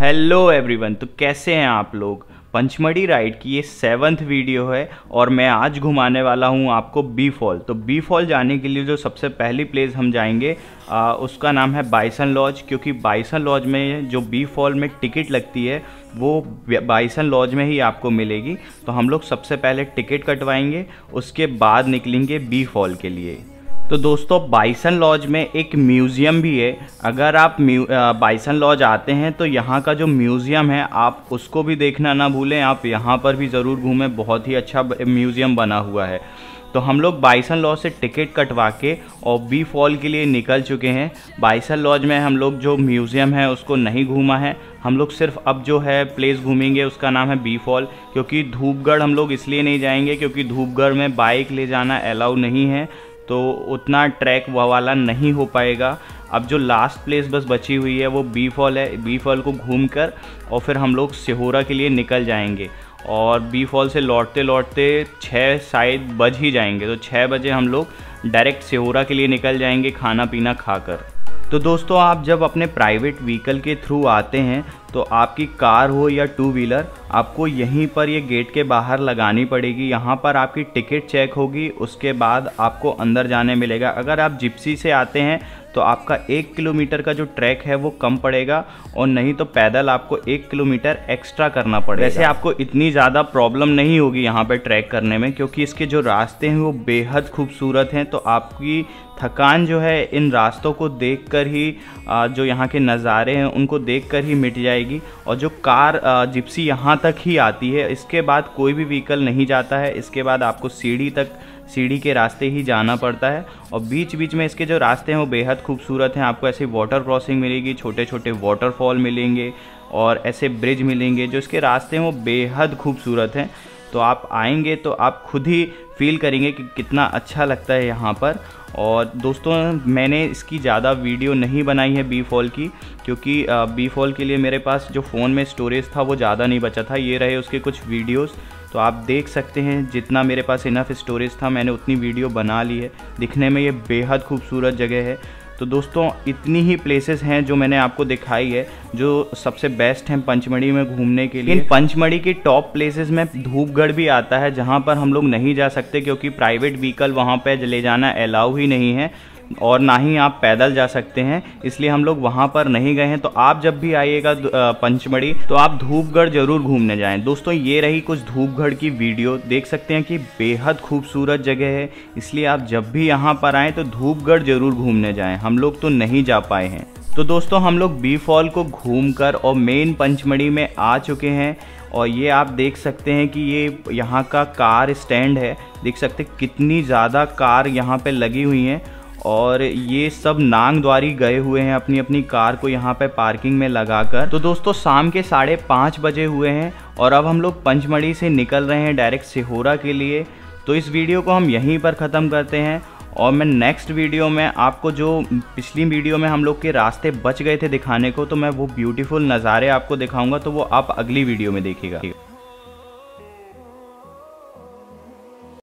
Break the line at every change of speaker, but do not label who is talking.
Hello everyone, तो कैसे हैं आप लोग। पंचमढ़ी राइड की ये 7th वीडियो है और मैं आज घुमाने वाला हूँ आपको बी फॉल। तो बी फॉल जाने के लिए जो सबसे पहली प्लेस हम जाएंगे उसका नाम है बाइसन लॉज, क्योंकि बाइसन लॉज में जो बी फॉल में टिकट लगती है वो बाइसन लॉज में ही आपको मिलेगी। तो हम लोग सबसे पहले टिकट कटवाएंगे, उसके बाद निकलेंगे बी फॉल के लिए। तो दोस्तों, बाइसन लॉज में एक म्यूज़ियम भी है। अगर आप बाइसन लॉज आते हैं तो यहाँ का जो म्यूज़ियम है आप उसको भी देखना ना भूलें। आप यहाँ पर भी ज़रूर घूमें, बहुत ही अच्छा म्यूज़ियम बना हुआ है। तो हम लोग बाइसन लॉज से टिकट कटवा के और बी फॉल के लिए निकल चुके हैं। बाइसन लॉज में हम लोग जो म्यूज़ियम है उसको नहीं घूमा है, हम लोग सिर्फ अब जो है प्लेस घूमेंगे उसका नाम है बी फॉल। क्योंकि धूपगढ़ हम लोग इसलिए नहीं जाएंगे क्योंकि धूपगढ़ में बाइक ले जाना अलाउ नहीं है, तो उतना ट्रैक वाला नहीं हो पाएगा। अब जो लास्ट प्लेस बस बची हुई है वो बी फॉल है। बी फॉल को घूमकर और फिर हम लोग सिहोरा के लिए निकल जाएंगे और बी फॉल से लौटते लौटते 6 शायद बज ही जाएंगे। तो 6 बजे हम लोग डायरेक्ट सिहोरा के लिए निकल जाएंगे खाना पीना खाकर। तो दोस्तों, आप जब अपने प्राइवेट व्हीकल के थ्रू आते हैं तो आपकी कार हो या 2 व्हीलर, आपको यहीं पर ये गेट के बाहर लगानी पड़ेगी। यहाँ पर आपकी टिकट चेक होगी, उसके बाद आपको अंदर जाने मिलेगा। अगर आप जिप्सी से आते हैं तो आपका 1 किलोमीटर का जो ट्रैक है वो कम पड़ेगा, और नहीं तो पैदल आपको 1 किलोमीटर एक्स्ट्रा करना पड़ेगा। वैसे आपको इतनी ज़्यादा प्रॉब्लम नहीं होगी यहाँ पे ट्रैक करने में, क्योंकि इसके जो रास्ते हैं वो बेहद खूबसूरत हैं। तो आपकी थकान जो है इन रास्तों को देखकर ही, जो यहाँ के नज़ारे हैं उनको देखकर ही मिट जाएगी। और जो कार जिप्सी यहाँ तक ही आती है, इसके बाद कोई भी व्हीकल नहीं जाता है। इसके बाद आपको सीढ़ी के रास्ते ही जाना पड़ता है। और बीच बीच में इसके जो रास्ते हैं वो बेहद खूबसूरत हैं। आपको ऐसी वाटर क्रॉसिंग मिलेगी, छोटे छोटे वाटरफॉल मिलेंगे और ऐसे ब्रिज मिलेंगे। जो इसके रास्ते हैं वो बेहद खूबसूरत हैं। तो आप आएंगे तो आप खुद ही फील करेंगे कि कितना अच्छा लगता है यहाँ पर। और दोस्तों, मैंने इसकी ज़्यादा वीडियो नहीं बनाई है बी फॉल की, क्योंकि बी फॉल के लिए मेरे पास जो फ़ोन में स्टोरेज था वो ज़्यादा नहीं बचा था। ये रहे उसके कुछ वीडियोस, तो आप देख सकते हैं जितना मेरे पास इनफ स्टोरेज था मैंने उतनी वीडियो बना ली है। दिखने में ये बेहद खूबसूरत जगह है। तो दोस्तों, इतनी ही प्लेसेस हैं जो मैंने आपको दिखाई है जो सबसे बेस्ट हैं पंचमढ़ी में घूमने के लिए। पंचमढ़ी के टॉप प्लेसेस में धूपगढ़ भी आता है, जहां पर हम लोग नहीं जा सकते क्योंकि प्राइवेट व्हीकल वहां पे ले जाना अलाउ ही नहीं है, और ना ही आप पैदल जा सकते हैं, इसलिए हम लोग वहाँ पर नहीं गए हैं। तो आप जब भी आइएगा पंचमढ़ी तो आप धूपगढ़ जरूर घूमने जाएं। दोस्तों, ये रही कुछ धूपगढ़ की वीडियो। देख सकते हैं कि बेहद खूबसूरत जगह है, इसलिए आप जब भी यहाँ पर आएँ तो धूपगढ़ जरूर घूमने जाएं। हम लोग तो नहीं जा पाए हैं। तो दोस्तों, हम लोग बी फॉल को घूमकर और मेन पंचमढ़ी में आ चुके हैं। और ये आप देख सकते हैं कि ये यहाँ का कार स्टैंड है। देख सकते हैं कितनी ज़्यादा कार यहाँ पे लगी हुई हैं, और ये सब नांगद्वारी गए हुए हैं अपनी अपनी कार को यहाँ पे पार्किंग में लगाकर। तो दोस्तों, शाम के 5:30 बजे हुए हैं और अब हम लोग पंचमढ़ी से निकल रहे हैं डायरेक्ट सिहोरा के लिए। तो इस वीडियो को हम यहीं पर ख़त्म करते हैं, और मैं नेक्स्ट वीडियो में आपको, जो पिछली वीडियो में हम लोग के रास्ते बच गए थे दिखाने को, तो मैं वो ब्यूटीफुल नज़ारे आपको दिखाऊंगा, तो वो आप अगली वीडियो में देखिएगा।